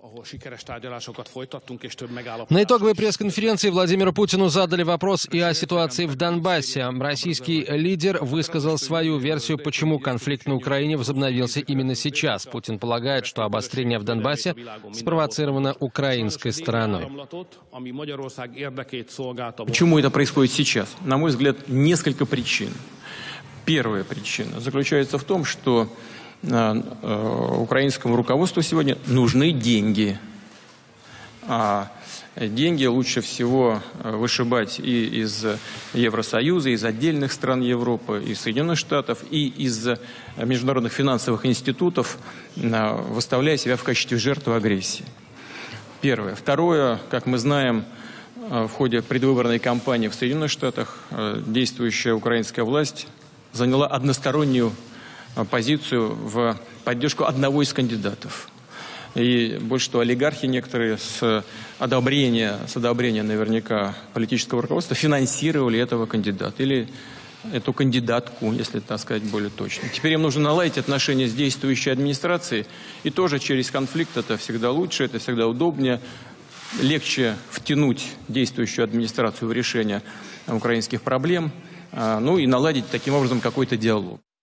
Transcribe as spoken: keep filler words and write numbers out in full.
На итоговой пресс-конференции Владимиру Путину задали вопрос и о ситуации в Донбассе. Российский лидер высказал свою версию, почему конфликт на Украине возобновился именно сейчас. Путин полагает, что обострение в Донбассе спровоцировано украинской стороной. Почему это происходит сейчас? На мой взгляд, несколько причин. Первая причина заключается в том, что украинскому руководству сегодня нужны деньги. А деньги лучше всего вышибать и из Евросоюза, и из отдельных стран Европы, и из Соединенных Штатов, и из международных финансовых институтов, выставляя себя в качестве жертвы агрессии. Первое. Второе, как мы знаем, в ходе предвыборной кампании в Соединенных Штатах действующая украинская власть заняла одностороннюю позицию в поддержку одного из кандидатов. И больше того, олигархи некоторые с одобрения, с одобрения наверняка политического руководства финансировали этого кандидата или эту кандидатку, если так сказать более точно. Теперь им нужно наладить отношения с действующей администрацией, и тоже через конфликт это всегда лучше, это всегда удобнее, легче втянуть действующую администрацию в решение украинских проблем, ну и наладить таким образом какой-то диалог.